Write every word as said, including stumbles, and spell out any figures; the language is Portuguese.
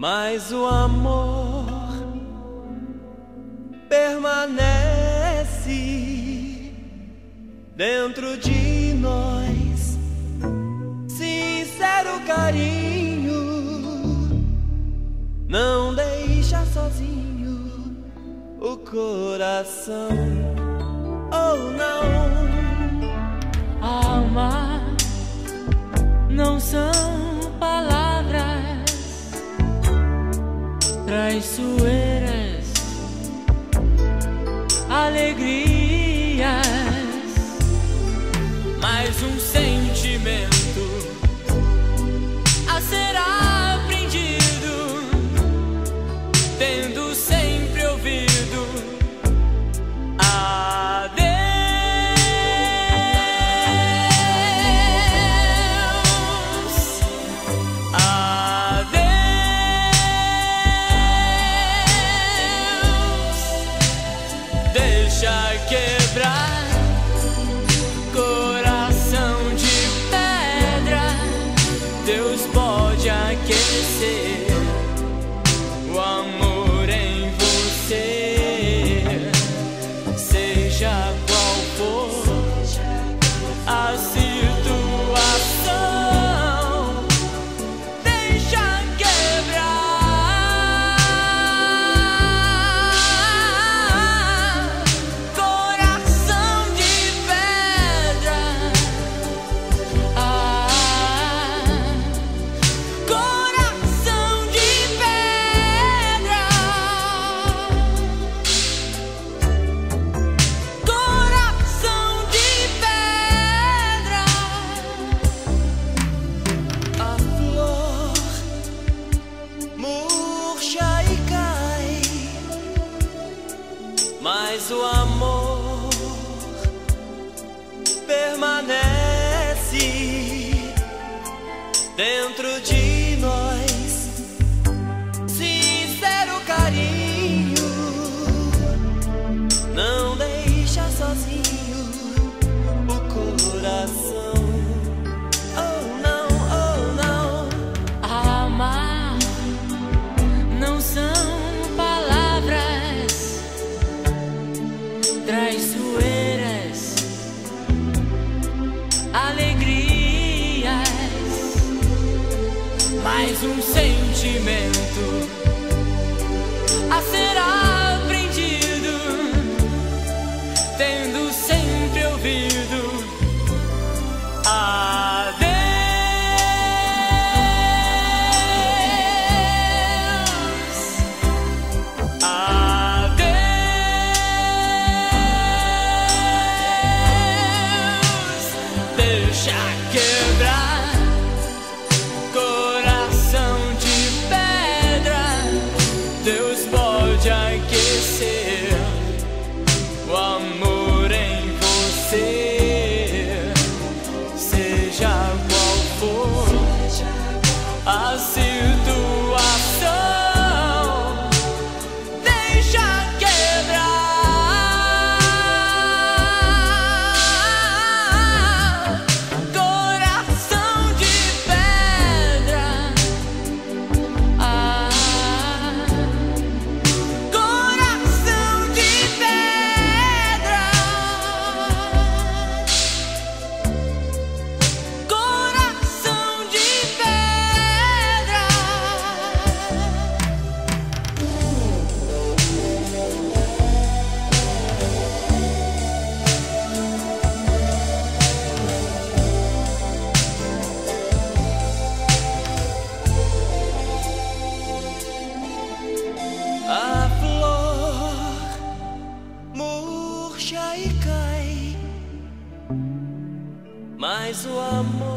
mas o amor permanece dentro de nós. Sincero carinho não deixa sozinho o coração. Oh, não. Amar não são palavras traiçoeiras, alegrias, mais um sentimento a ser aprendido, tendo sempre ouvido adeus, adeus. Deixa quebrar coração de pedra, Deus pode aquecer o amor em você, seja qual for a situação. Deixa quebrar coração de pedra, ah, coração de pedra, coração de pedra. A flor murcha e cai, mas o amor permanece dentro de nós. Sincero carinho não deixa sozinho o coração. Oh, não, oh, não. amar não são palavras traiçoeiras, alegrias, Mais um sentimento a ser aprendido, tendo sempre ouvido adeus, adeus. Deixa quebrar coração de pedra, Deus pode aquecer o amor em você, seja qual for a situação. Deixa quebrar coração de pedra, ah, coração de pedra, coração de pedra. A flor murcha e cai, mas o amor